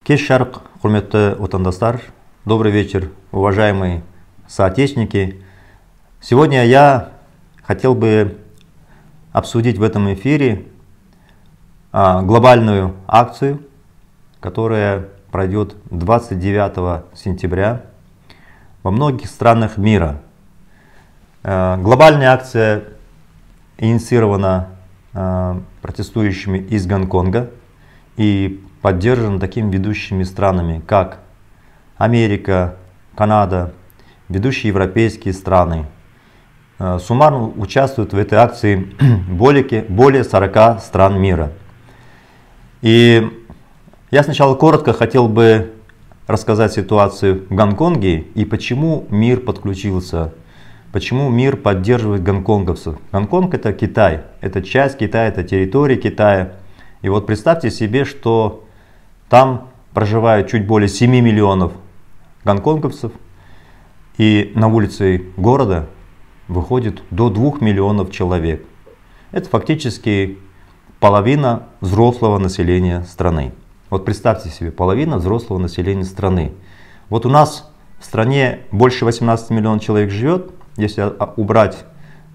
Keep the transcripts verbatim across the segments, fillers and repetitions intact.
Кеш шарқ, құрметті отандастар, добрый вечер, уважаемые соотечественники. Сегодня я хотел бы обсудить в этом эфире а, глобальную акцию, которая пройдет двадцать девятого сентября во многих странах мира. А, глобальная акция инициирована а, протестующими из Гонконга и поддержана такими ведущими странами, как Америка, Канада, ведущие европейские страны. Суммарно участвуют в этой акции более, более сорока стран мира. И я сначала коротко хотел бы рассказать ситуацию в Гонконге и почему мир подключился, почему мир поддерживает гонконговцев. Гонконг — это Китай, это часть Китая, это территория Китая. И вот представьте себе, что там проживает чуть более семи миллионов гонконговцев, и на улице города выходит до двух миллионов человек. Это фактически половина взрослого населения страны. Вот представьте себе, половина взрослого населения страны. Вот у нас в стране больше восемнадцати миллионов человек живет, если убрать,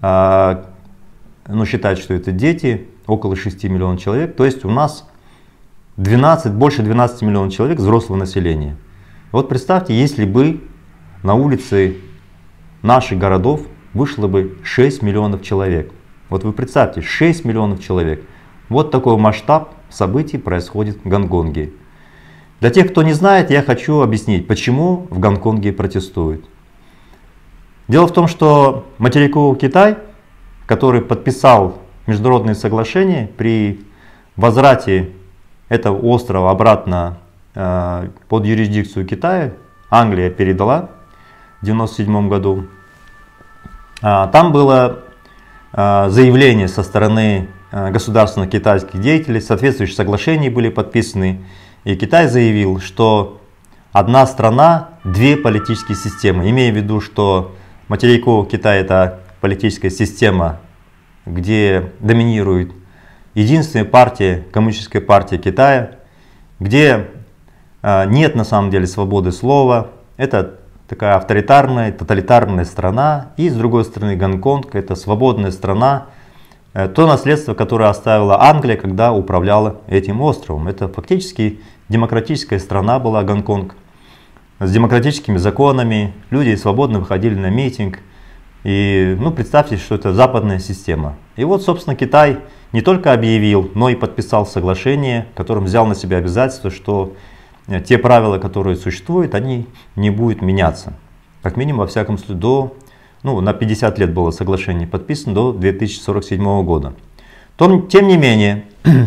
ну, считать, что это дети, около шести миллионов человек, то есть у нас двенадцать, больше двенадцати миллионов человек взрослого населения. Вот представьте, если бы на улице наших городов вышло бы шесть миллионов человек. Вот вы представьте, шесть миллионов человек. Вот такой масштаб событий происходит в Гонконге. Для тех, кто не знает, я хочу объяснить, почему в Гонконге протестуют. Дело в том, что материковый Китай, который подписал международные соглашения при возврате этого острова обратно э, под юрисдикцию Китая, Англия передала в девяносто седьмом году. А, там было э, заявление со стороны э, государственных китайских деятелей, соответствующие соглашения были подписаны. И Китай заявил, что одна страна, две политические системы. Имея в виду, что материковый Китай — это политическая система, где доминирует единственная партия, коммунистическая партия Китая, где э, нет на самом деле свободы слова. Это такая авторитарная, тоталитарная страна. И с другой стороны Гонконг — это свободная страна. Э, то наследство, которое оставила Англия, когда управляла этим островом. Это фактически демократическая страна была Гонконг. С демократическими законами. Люди свободно выходили на митинг. И ну, представьте, что это западная система. И вот, собственно, Китай не только объявил, но и подписал соглашение, которым взял на себя обязательство, что те правила, которые существуют, они не будут меняться. Как минимум, во всяком случае, до, ну, на пятьдесят лет было соглашение подписано, до две тысячи сорок седьмого года. Том, тем не менее,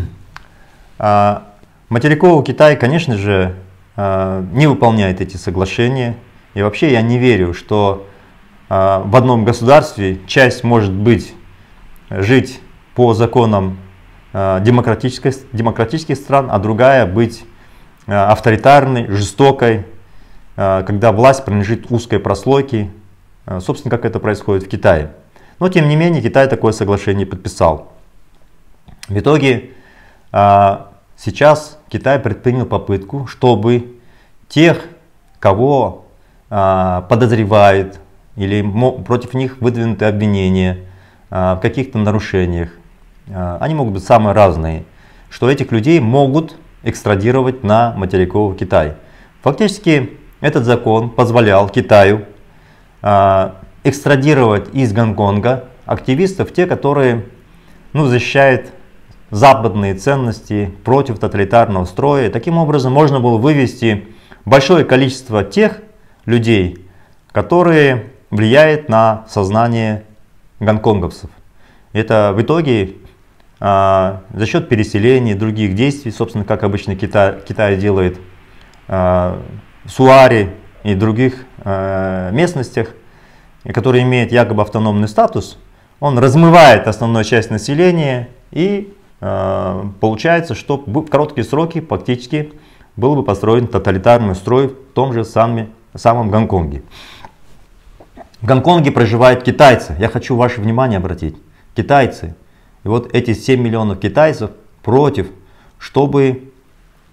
материковый Китай, конечно же, не выполняет эти соглашения. И вообще я не верю, что в одном государстве часть может быть жить по законам демократических, демократических стран, а другая быть авторитарной, жестокой, когда власть принадлежит узкой прослойке, собственно, как это происходит в Китае. Но тем не менее Китай такое соглашение подписал. В итоге сейчас Китай предпринял попытку, чтобы тех, кого подозревает или против них выдвинуты обвинения в каких-то нарушениях, они могут быть самые разные, что этих людей могут экстрадировать на материковый Китай. Фактически этот закон позволял Китаю экстрадировать из Гонконга активистов, те, которые ну, защищают западные ценности против тоталитарного строя. Таким образом можно было вывести большое количество тех людей, которые влияют на сознание гонконговцев. Это в итоге а, за счет переселения и других действий, собственно, как обычно Китай, Китай делает а, в Суаре и других а, местностях, которые имеют якобы автономный статус, он размывает основную часть населения, и а, получается, что в короткие сроки фактически был бы построен тоталитарный строй в том же самом, самом Гонконге. В Гонконге проживают китайцы. Я хочу ваше внимание обратить. Китайцы. И вот эти семь миллионов китайцев против, чтобы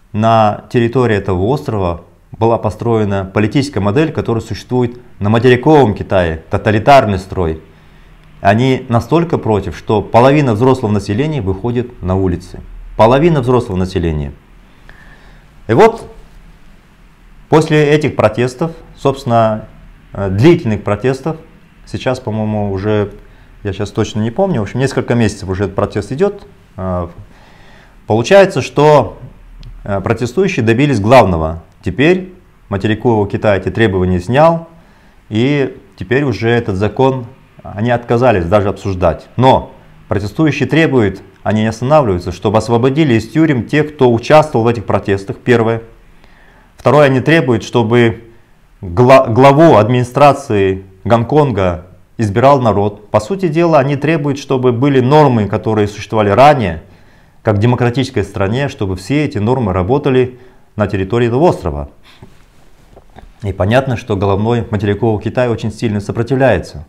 на территории этого острова была построена политическая модель, которая существует на материковом Китае, тоталитарный строй. Они настолько против, что половина взрослого населения выходит на улицы. Половина взрослого населения. И вот после этих протестов, собственно, длительных протестов, сейчас, по-моему, уже, я сейчас точно не помню, в общем, несколько месяцев уже этот протест идет, получается, что протестующие добились главного. Теперь материковый Китай эти требования снял, и теперь уже этот закон они отказались даже обсуждать. Но протестующие требуют, они не останавливаются, чтобы освободили из тюрем тех, кто участвовал в этих протестах, первое. Второе, они требуют, чтобы главу администрации Гонконга избирал народ. По сути дела, они требуют, чтобы были нормы, которые существовали ранее, как в демократической стране, чтобы все эти нормы работали на территории этого острова. И понятно, что головной материковый Китай очень сильно сопротивляется.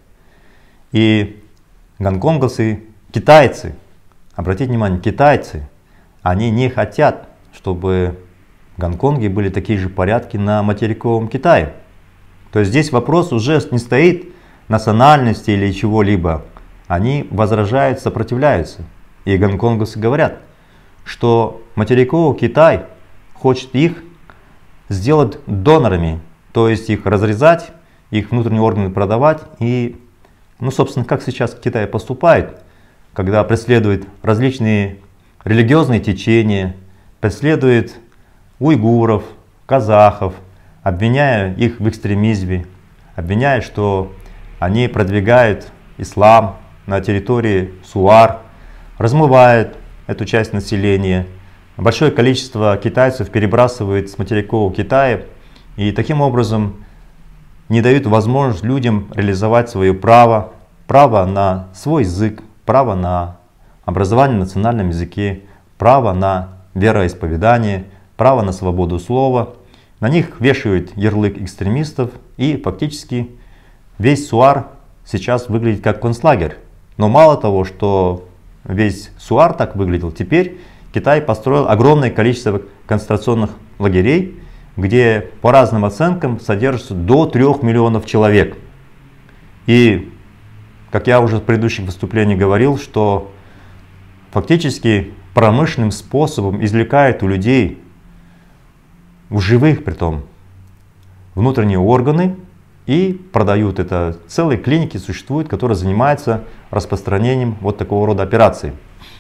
И гонконговцы, китайцы, обратите внимание, китайцы, они не хотят, чтобы в Гонконге были такие же порядки на материковом Китае. То есть здесь вопрос уже не стоит национальности или чего-либо. Они возражают, сопротивляются. И гонконговцы говорят, что материковый Китай хочет их сделать донорами, то есть их разрезать, их внутренние органы продавать. И, ну, собственно, как сейчас Китай поступает, когда преследует различные религиозные течения, преследует уйгуров, казахов, обвиняя их в экстремизме, обвиняя, что они продвигают ислам на территории Суар, размывает эту часть населения. Большое количество китайцев перебрасывает с материкового Китая и таким образом не дают возможность людям реализовать свое право, право на свой язык, право на образование на национальном языке, право на вероисповедание, право на свободу слова. На них вешают ярлык экстремистов, и фактически весь Суар сейчас выглядит как концлагерь. Но мало того, что весь Суар так выглядел, теперь Китай построил огромное количество концентрационных лагерей, где по разным оценкам содержится до трёх миллионов человек. И, как я уже в предыдущих выступлениях говорил, что фактически промышленным способом извлекают у людей, у живых притом, внутренние органы и продают это. Целые клиники существуют, которые занимаются распространением вот такого рода операций.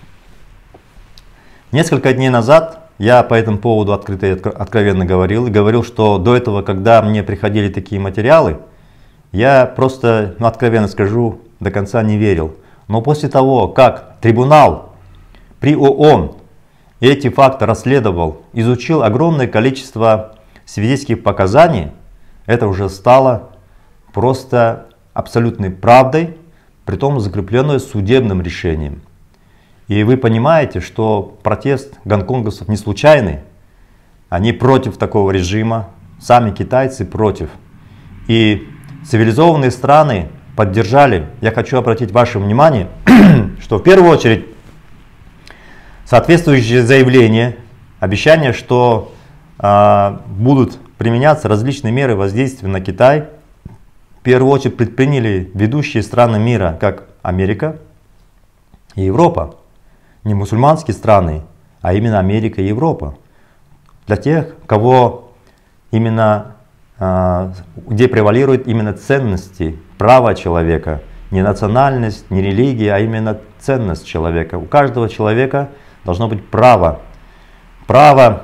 Несколько дней назад я по этому поводу открыто и откровенно говорил. И говорил, что до этого, когда мне приходили такие материалы, я просто, ну, откровенно скажу, до конца не верил. Но после того, как трибунал при ООН эти факты расследовал, изучил огромное количество свидетельских показаний, это уже стало просто абсолютной правдой, притом закрепленной судебным решением. И вы понимаете, что протест гонконговцев не случайный, они против такого режима, сами китайцы против. И цивилизованные страны поддержали. Я хочу обратить ваше внимание, что в первую очередь соответствующие заявления, обещания, что э, будут применяться различные меры воздействия на Китай, в первую очередь предприняли ведущие страны мира, как Америка и Европа. Не мусульманские страны, а именно Америка и Европа. Для тех, кого именно, э, где превалируют именно ценности, права человека, не национальность, не религия, а именно ценность человека. У каждого человека должно быть право. Право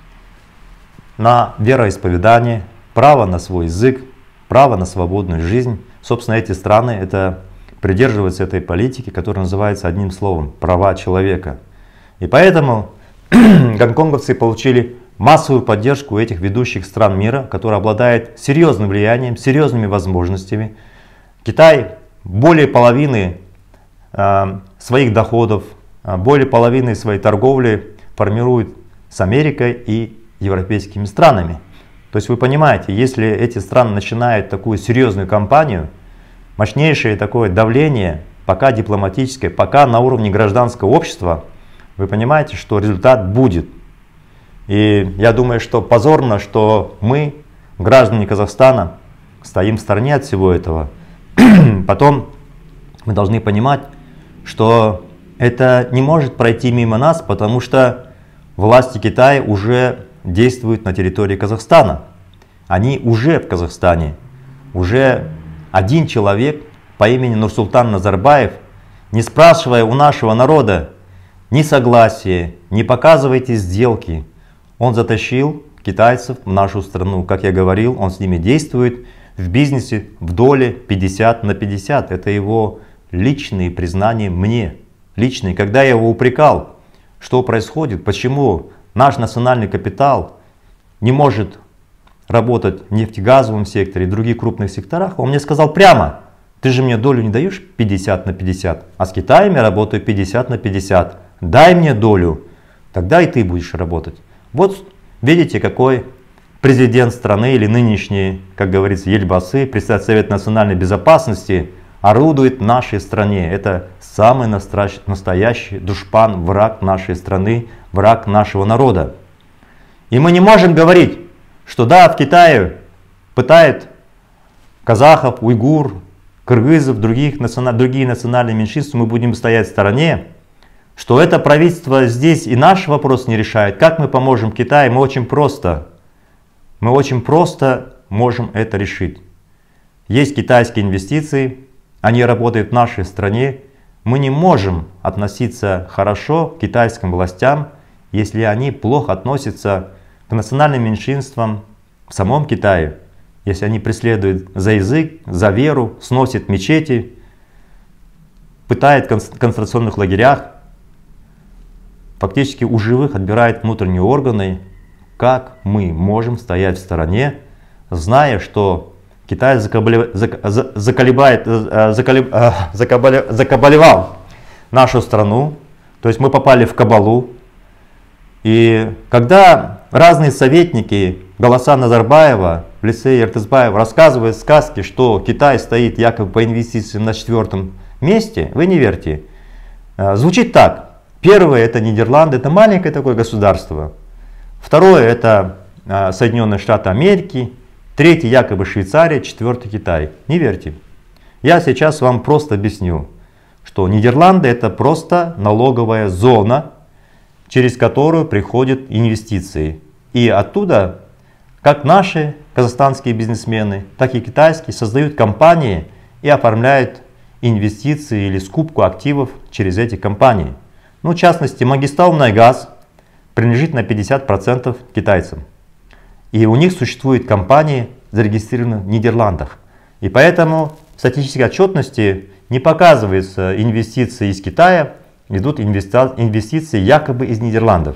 на вероисповедание, право на свой язык, право на свободную жизнь. Собственно, эти страны это придерживаются этой политики, которая называется одним словом — права человека. И поэтому гонконговцы получили массовую поддержку этих ведущих стран мира, которые обладают серьезным влиянием, серьезными возможностями. Китай более половины э, своих доходов, более половины своей торговли формирует с Америкой и европейскими странами. То есть вы понимаете, если эти страны начинают такую серьезную кампанию, мощнейшее такое давление, пока дипломатическое, пока на уровне гражданского общества, вы понимаете, что результат будет. И я думаю, что позорно, что мы, граждане Казахстана, стоим в стороне от всего этого. Потом мы должны понимать, что это не может пройти мимо нас, потому что власти Китая уже действуют на территории Казахстана. Они уже в Казахстане. Уже один человек по имени Нурсултан Назарбаев, не спрашивая у нашего народа ни согласия, не показывайте сделки, он затащил китайцев в нашу страну. Как я говорил, он с ними действует в бизнесе в доле пятьдесят на пятьдесят. Это его личные признания мне. Личные. Когда я его упрекал, что происходит, почему наш национальный капитал не может работать в нефтегазовом секторе и других крупных секторах, он мне сказал прямо: ты же мне долю не даешь пятьдесят на пятьдесят, а с Китаем я работаю пятьдесят на пятьдесят. Дай мне долю, тогда и ты будешь работать. Вот видите, какой президент страны или нынешний, как говорится, Ельбасы, председатель Совета национальной безопасности, орудует в нашей стране. Это самый настоящий душпан, враг нашей страны, враг нашего народа. И мы не можем говорить, что да, в Китае пытают казахов, уйгур, кыргызов, других национ... другие национальные меньшинства, мы будем стоять в стороне, что это правительство здесь и наш вопрос не решает. Как мы поможем Китаю? Мы очень просто, мы очень просто можем это решить. Есть китайские инвестиции, они работают в нашей стране. Мы не можем относиться хорошо к китайским властям, если они плохо относятся к национальным меньшинствам в самом Китае, если они преследуют за язык, за веру, сносят мечети, пытают в концентрационных лагерях, фактически у живых отбирают внутренние органы. Как мы можем стоять в стороне, зная, что Китай закабалев... заколебает, заколеб... закабалевал нашу страну, то есть мы попали в кабалу. И когда разные советники, голоса Назарбаева в лице Эртызбаева рассказывают сказки, что Китай стоит якобы по инвестициям на четвертом месте, вы не верьте. Звучит так. Первое — это Нидерланды, это маленькое такое государство. Второе — это Соединенные Штаты Америки. Третий якобы Швейцария, четвертый Китай. Не верьте. Я сейчас вам просто объясню, что Нидерланды — это просто налоговая зона, через которую приходят инвестиции. И оттуда, как наши казахстанские бизнесмены, так и китайские, создают компании и оформляют инвестиции или скупку активов через эти компании. Ну, в частности, Магисталнайгаз принадлежит на пятьдесят процентов китайцам. И у них существуют компании, зарегистрированные в Нидерландах. И поэтому в статистической отчетности не показываются инвестиции из Китая, идут инвестиции якобы из Нидерландов.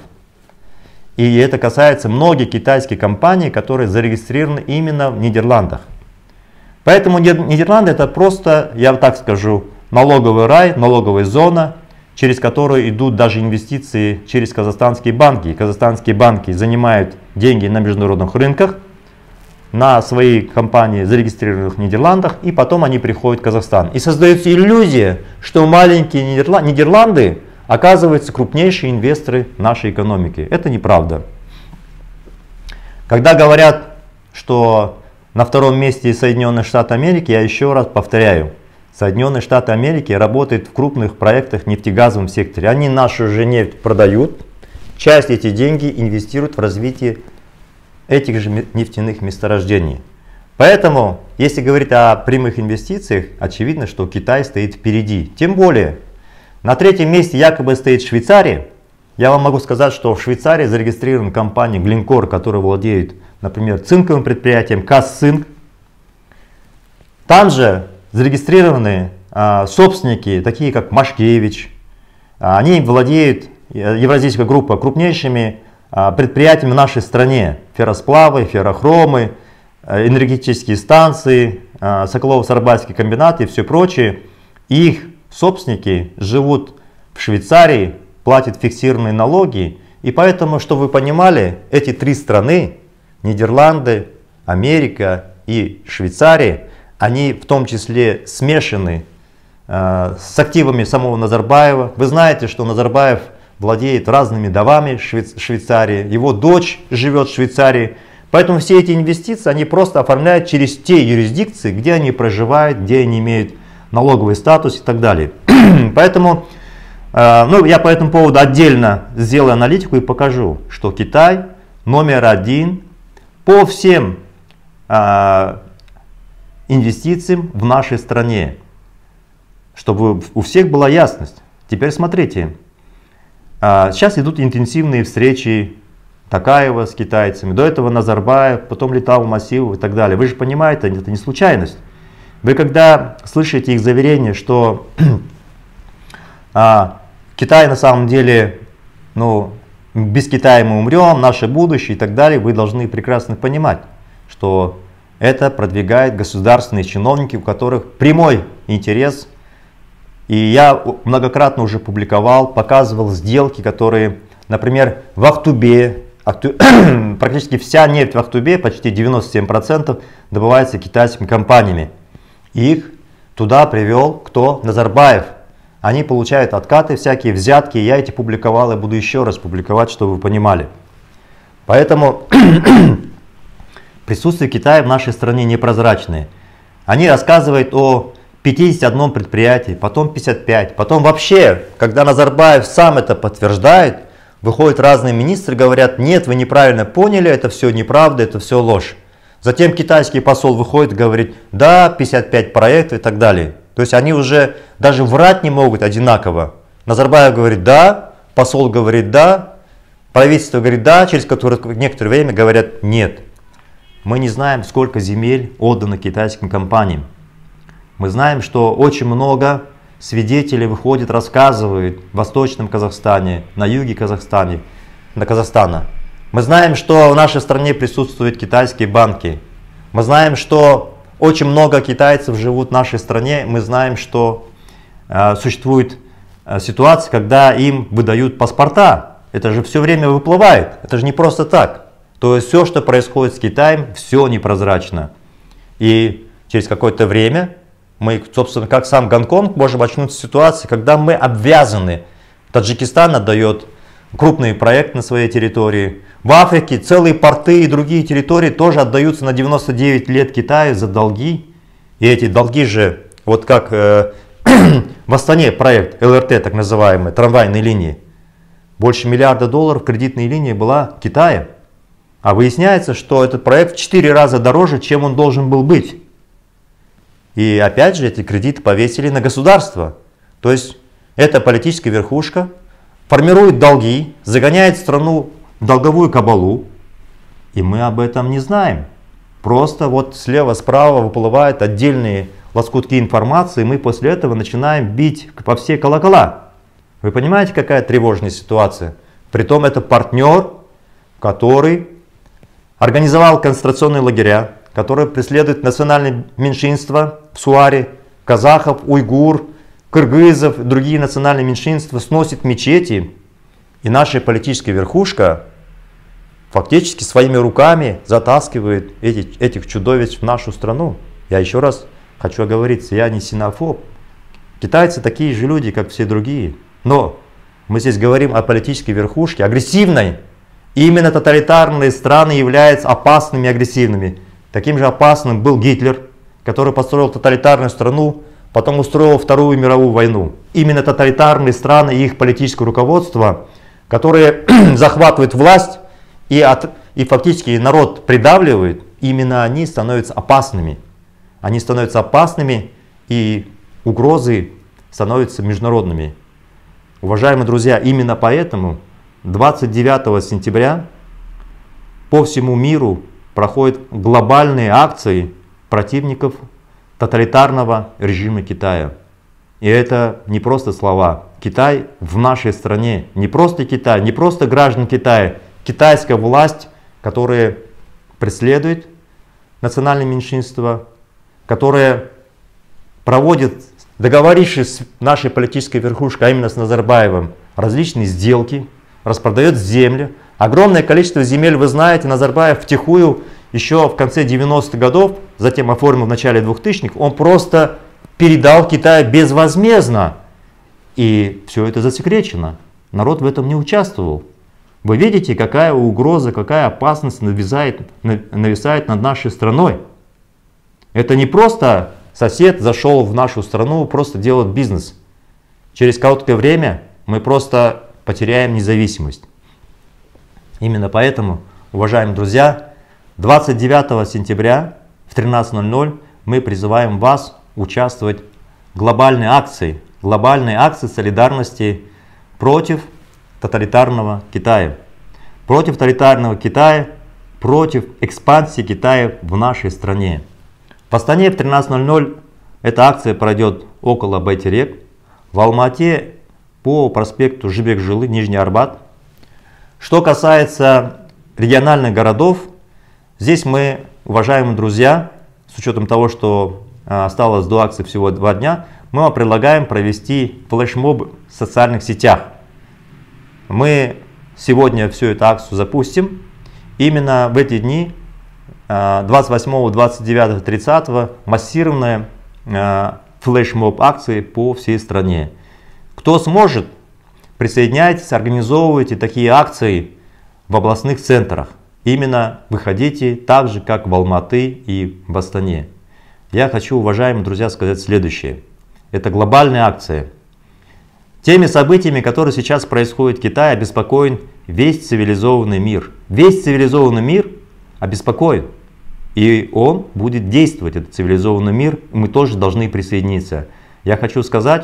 И это касается многих китайских компаний, которые зарегистрированы именно в Нидерландах. Поэтому Нидерланды — это просто, я так скажу, налоговый рай, налоговая зона, через которую идут даже инвестиции через казахстанские банки. Казахстанские банки занимают деньги на международных рынках, на свои компании, зарегистрированных в Нидерландах, и потом они приходят в Казахстан. И создается иллюзия, что маленькие Нидерланды оказываются крупнейшие инвесторы нашей экономики. Это неправда. Когда говорят, что на втором месте Соединенные Штаты Америки, я еще раз повторяю, Соединенные Штаты Америки работают в крупных проектах в нефтегазовом секторе. Они нашу же нефть продают, часть этих денег инвестируют в развитие этих же нефтяных месторождений. Поэтому, если говорить о прямых инвестициях, очевидно, что Китай стоит впереди. Тем более, на третьем месте якобы стоит Швейцария. Я вам могу сказать, что в Швейцарии зарегистрирована компания Glencore, которая владеет, например, цинковым предприятием Казцинк. Там же зарегистрированы а, собственники, такие как Машкевич. А, они владеют, евразийская группа, крупнейшими а, предприятиями в нашей стране. Ферросплавы, феррохромы, а, энергетические станции, а, Соколово-Сарбальский комбинат и все прочее. Их собственники живут в Швейцарии, платят фиксированные налоги. И поэтому, чтобы вы понимали, эти три страны, Нидерланды, Америка и Швейцария, они в том числе смешаны э, с активами самого Назарбаева. Вы знаете, что Назарбаев владеет разными домами в Швейцарии, его дочь живет в Швейцарии. Поэтому все эти инвестиции они просто оформляют через те юрисдикции, где они проживают, где они имеют налоговый статус и так далее. Поэтому ну, я по этому поводу отдельно сделаю аналитику и покажу, что Китай номер один по всем инвестициям в нашей стране. Чтобы у всех была ясность. Теперь смотрите. Сейчас идут интенсивные встречи Токаева с китайцами. До этого Назарбаев, потом летал Масивов и так далее. Вы же понимаете, это не случайность. Вы когда слышите их заверение, что а, Китай на самом деле, ну, без Китая мы умрем, наше будущее и так далее, вы должны прекрасно понимать, что это продвигают государственные чиновники, у которых прямой интерес. И я многократно уже публиковал, показывал сделки, которые, например, в Ахтубе, Ахту... практически вся нефть в Ахтубе, почти девяносто семь процентов, добывается китайскими компаниями. И их туда привел кто? Назарбаев. Они получают откаты, всякие взятки. Я эти публиковал и буду еще раз публиковать, чтобы вы понимали. Поэтому присутствие Китая в нашей стране непрозрачное. Они рассказывают о пятидесяти одном предприятии, потом пятьдесят пять, потом вообще, когда Назарбаев сам это подтверждает, выходят разные министры, говорят: нет, вы неправильно поняли, это все неправда, это все ложь. Затем китайский посол выходит и говорит: да, пятьдесят пять проектов и так далее. То есть они уже даже врать не могут одинаково. Назарбаев говорит да, посол говорит да, правительство говорит да, через которое некоторое время говорят нет. Мы не знаем, сколько земель отдано китайским компаниям. Мы знаем, что очень много свидетелей выходит, рассказывают в Восточном Казахстане, на юге Казахстана, на Казахстана. Мы знаем, что в нашей стране присутствуют китайские банки. Мы знаем, что очень много китайцев живут в нашей стране. Мы знаем, что э, существует э, ситуация, когда им выдают паспорта. Это же все время выплывает. Это же не просто так. То есть все, что происходит с Китаем, все непрозрачно. И через какое-то время мы, собственно, как сам Гонконг, можем очнуться в ситуации, когда мы обвязаны. Таджикистан отдает крупные проекты на своей территории. В Африке целые порты и другие территории тоже отдаются на девяносто девять лет Китаю за долги. И эти долги же, вот как э, в Астане проект эл эр тэ, так называемый, трамвайной линии. Больше миллиарда долларов кредитной линии была Китая. А выясняется, что этот проект в четыре раза дороже, чем он должен был быть. И опять же эти кредиты повесили на государство. То есть эта политическая верхушка формирует долги, загоняет страну в долговую кабалу. И мы об этом не знаем. Просто вот слева-справа выплывают отдельные лоскутки информации, и мы после этого начинаем бить по все колокола. Вы понимаете, какая тревожная ситуация? Притом это партнер, который организовал концентрационные лагеря, который преследует национальные меньшинства в Суаре, казахов, уйгур, кыргызов, другие национальные меньшинства, сносит мечети. И наша политическая верхушка фактически своими руками затаскивает эти, этих чудовищ в нашу страну. Я еще раз хочу оговориться, я не синофоб. Китайцы такие же люди, как все другие. Но мы здесь говорим о политической верхушке, агрессивной. И именно тоталитарные страны являются опасными и агрессивными. Таким же опасным был Гитлер, который построил тоталитарную страну, потом устроил Вторую мировую войну. Именно тоталитарные страны и их политическое руководство, которые захватывают власть и, от, и фактически народ придавливают, именно они становятся опасными. Они становятся опасными, и угрозы становятся международными. Уважаемые друзья, именно поэтому двадцать девятого сентября по всему миру проходят глобальные акции противников тоталитарного режима Китая. И это не просто слова. Китай в нашей стране, не просто Китай, не просто граждан Китая, китайская власть, которая преследует национальные меньшинства, которая проводит, договорившись с нашей политической верхушкой, а именно с Назарбаевым, различные сделки, распродает земли. Огромное количество земель, вы знаете, Назарбаев втихую еще в конце девяностых годов, затем оформил в начале двухтысячных, он просто передал Китаю безвозмездно. И все это засекречено. народ в этом не участвовал. Вы видите, какая угроза, какая опасность нависает, нависает над нашей страной. Это не просто сосед зашел в нашу страну, просто делает бизнес. Через короткое время мы просто потеряем независимость. Именно поэтому, уважаемые друзья, двадцать девятого сентября в тринадцать ноль ноль мы призываем вас участвовать в глобальной акции, глобальной акции солидарности против тоталитарного Китая. Против тоталитарного Китая, против экспансии Китая в нашей стране. В Астане в тринадцать ноль ноль эта акция пройдет около Байтерек, в Алмате по проспекту Жибек-Жылы, Нижний Арбат. Что касается региональных городов, здесь мы, уважаемые друзья, с учетом того, что осталось до акции всего два дня, мы вам предлагаем провести флешмоб в социальных сетях. Мы сегодня всю эту акцию запустим. Именно в эти дни, двадцать восьмого, двадцать девятого, тридцатого, массированная флешмоб акции по всей стране. Кто сможет, присоединяйтесь, организовывайте такие акции в областных центрах. Именно выходите так же, как в Алматы и в Астане. Я хочу, уважаемые друзья, сказать следующее. Это глобальная акция. Теми событиями, которые сейчас происходят в Китае, обеспокоен весь цивилизованный мир. Весь цивилизованный мир обеспокоен. И он будет действовать, этот цивилизованный мир. Мы тоже должны присоединиться. Я хочу сказать,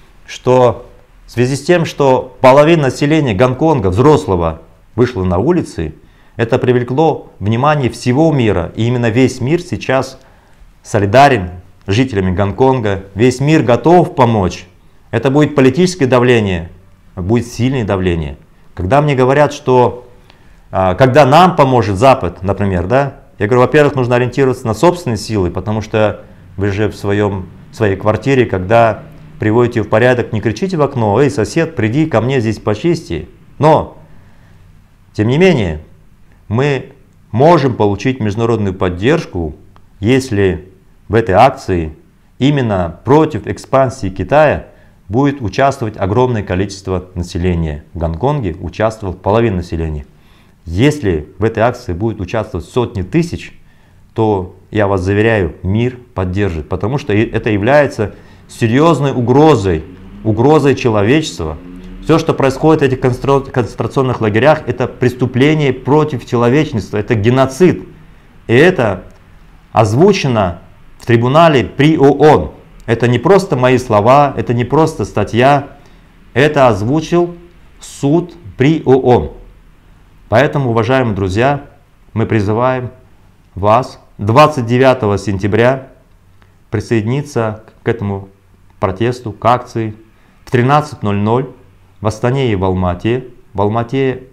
что в связи с тем, что половина населения Гонконга, взрослого, вышла на улицы, это привлекло внимание всего мира. И именно весь мир сейчас солидарен с жителями Гонконга. Весь мир готов помочь. Это будет политическое давление, будет сильное давление. Когда мне говорят, что когда нам поможет Запад, например, да, я говорю, во-первых, нужно ориентироваться на собственные силы, потому что вы же в, своем, в своей квартире, когда приводите ее в порядок, не кричите в окно: эй, сосед, приди ко мне здесь почисти. Но, тем не менее, мы можем получить международную поддержку, если в этой акции именно против экспансии Китая будет участвовать огромное количество населения. В Гонконге участвовала половина населения. Если в этой акции будет участвовать сотни тысяч, то, я вас заверяю, мир поддержит, потому что это является серьезной угрозой, угрозой человечества. Все, что происходит в этих концентрационных лагерях, это преступление против человечества, это геноцид. И это озвучено в трибунале при ООН. Это не просто мои слова, это не просто статья, это озвучил суд при ООН. Поэтому, уважаемые друзья, мы призываем вас двадцать девятого сентября присоединиться к этому протесту, к акции в тринадцать ноль ноль в Астане и в Алмате. В Алмате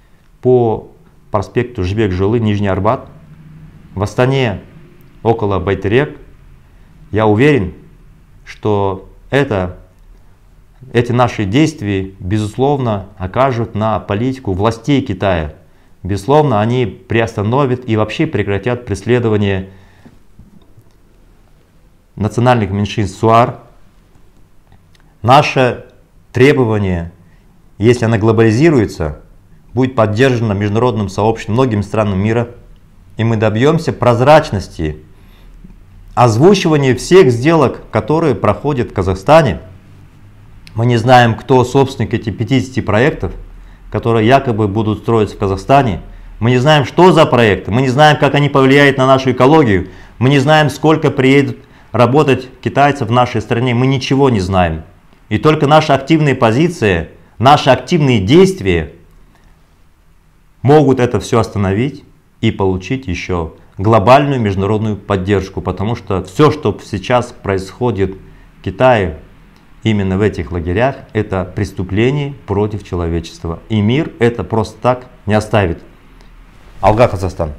по проспекту Жибек-Жылы, Нижний Арбат. В Астане около Байтерек. Я уверен, что это, эти наши действия, безусловно, окажут на политику властей Китая. Безусловно, они приостановят и вообще прекратят преследование национальных меньшинств СУАР. Наше требование, если оно глобализируется, будет поддержано международным сообществом, многими странами мира, и мы добьемся прозрачности, озвучивания всех сделок, которые проходят в Казахстане. Мы не знаем, кто собственник этих пятидесяти проектов, которые якобы будут строиться в Казахстане. Мы не знаем, что за проекты, мы не знаем, как они повлияют на нашу экологию, мы не знаем, сколько приедут работать китайцев в нашей стране, мы ничего не знаем. И только наша активная позиция, наши активные действия могут это все остановить и получить еще глобальную международную поддержку, потому что все, что сейчас происходит в Китае, именно в этих лагерях, это преступление против человечества. И мир это просто так не оставит. Алга, Казахстан.